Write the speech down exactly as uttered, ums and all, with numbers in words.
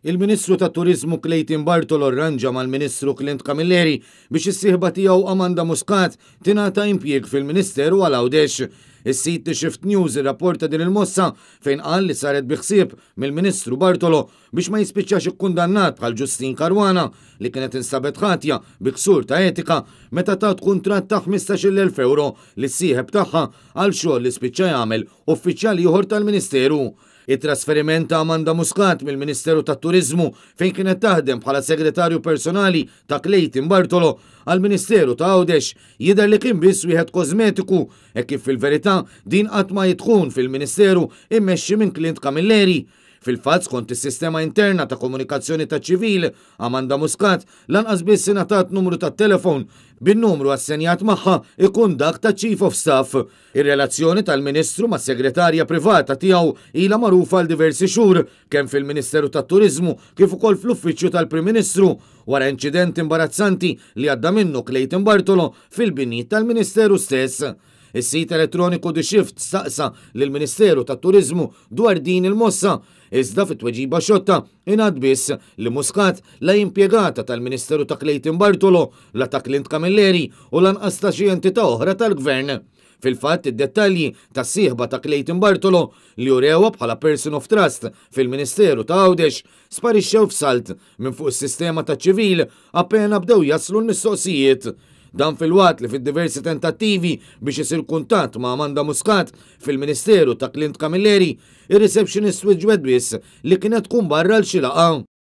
Il-Ministru tat-Turiżmu Clayton Bartolo rranġa mal-Ministru Clint Camilleri biex is-sieħba tiegħu Amanda Muscat tingħata impjieg fil-Ministeru għal Għawdex. Is-sit Shift News irrapporta din il-mossa fejn qal li saret biħsieb mill-Ministru Bartolo biex ma jispiċċax ikkundannat bħal Ġustin Karwana li kienet instabet ħatja bi ksur ta' etika meta tat kuntratt ta' ħmistax-il elf euro li s-sieħeb tagħha għal xogħol li spiċċa jagħmel uffiċjali ieħor tal-Ministeru. it-trasferiment ta' Amanda Muscat mill-Ministeru tat-Turiżmu fejn kienet taħdem bħala segretarju personali ta' Clayton Bartolo għal-Ministeru ta' Għawdex jidher li kien biss wieħed kosmetiku e kif fil-verità din qatt ma jidħun fil-Ministeru immexxi minn Clint Camilleri. Fil-fatt skont is-sistema interna ta' komunikazzjoni ta' ċivil, Amanda Muscat lanqas biss ingħatat numru tat telefon bin-numru assenjat magħha ikun dak ta' Chief of Staff. Ir-relazzjoni tal-Ministru mas segretarja privata tiegħu ilha magħrufa għal diversi xhur kemm fil-Ministeru tat-Turiżmu kif ukoll fl-Uffiċċju tal-Prim Ministru wara inċident imbarazzanti li għadda minnu Clayton Bartolo fil-binijiet tal-Ministeru stess. Is-sit elettroniku The Shift staqsa lill-Ministeru tat-Turiżmu dwar din il-mossa, iżda fit-tweġiba xotta ingħad biss li Muscat la impjegata tal-Ministeru ta' Clayton Bartolo, la ta' Clint Camilleri u lanqas ta' xi entità oħra tal-Gvern. Fil-fatt id-dettalji tas-sieħba ta' Clayton Bartolo li urewha bħala person of trust fil-Ministeru ta' Għawdex sparixxew f'salt minn fuq is-sistema taċ-ċivil appena bdew jaslu l-mistoqsijiet. Dan fil-waqt li fid-diversi tentattivi biex isir kuntatt ma' Amanda Muscat fil-Ministeru ta' Clint Camilleri, ir-receptionist wiġġbed biss li kienet tkun barra l xi laqgħa.